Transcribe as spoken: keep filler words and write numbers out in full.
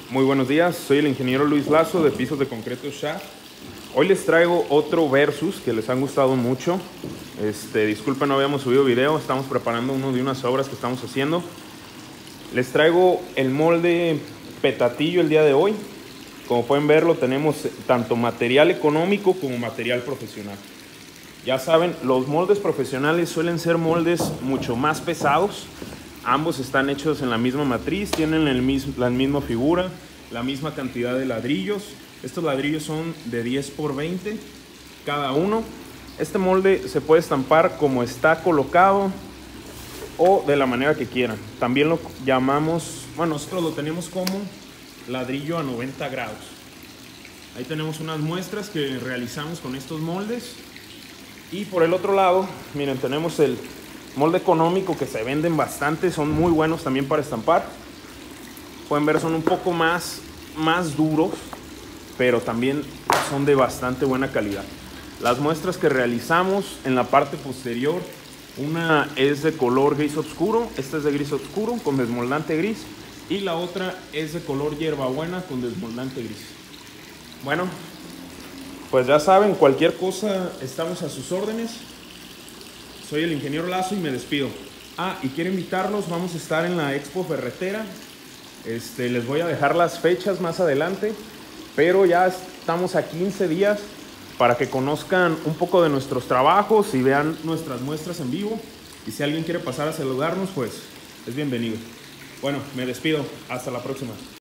Muy buenos días, soy el ingeniero Luis Lazo de Pisos de Concreto Shaft. Hoy les traigo otro versus que les han gustado mucho. Este, disculpen, no habíamos subido video, estamos preparando uno de unas obras que estamos haciendo. Les traigo el molde petatillo el día de hoy. Como pueden verlo, tenemos tanto material económico como material profesional. Ya saben, los moldes profesionales suelen ser moldes mucho más pesados. Ambos están hechos en la misma matriz, tienen el mismo, la misma figura, la misma cantidad de ladrillos. Estos ladrillos son de diez por veinte cada uno. Este molde se puede estampar como está colocado o de la manera que quieran. También lo llamamos, bueno, nosotros lo tenemos como ladrillo a noventa grados. Ahí tenemos unas muestras que realizamos con estos moldes. Y por el otro lado, miren, tenemos el molde económico que se venden bastante, son muy buenos también para estampar. Pueden ver, son un poco más, más duros, pero también son de bastante buena calidad. Las muestras que realizamos en la parte posterior, una es de color gris oscuro, esta es de gris oscuro con desmoldante gris, y la otra es de color hierbabuena con desmoldante gris. Bueno, pues ya saben, cualquier cosa estamos a sus órdenes. Soy el ingeniero Lazo y me despido. Ah, y quiero invitarlos, vamos a estar en la Expo Ferretera. Este, les voy a dejar las fechas más adelante, pero ya estamos a quince días para que conozcan un poco de nuestros trabajos y vean nuestras muestras en vivo. Y si alguien quiere pasar a saludarnos, pues es bienvenido. Bueno, me despido. Hasta la próxima.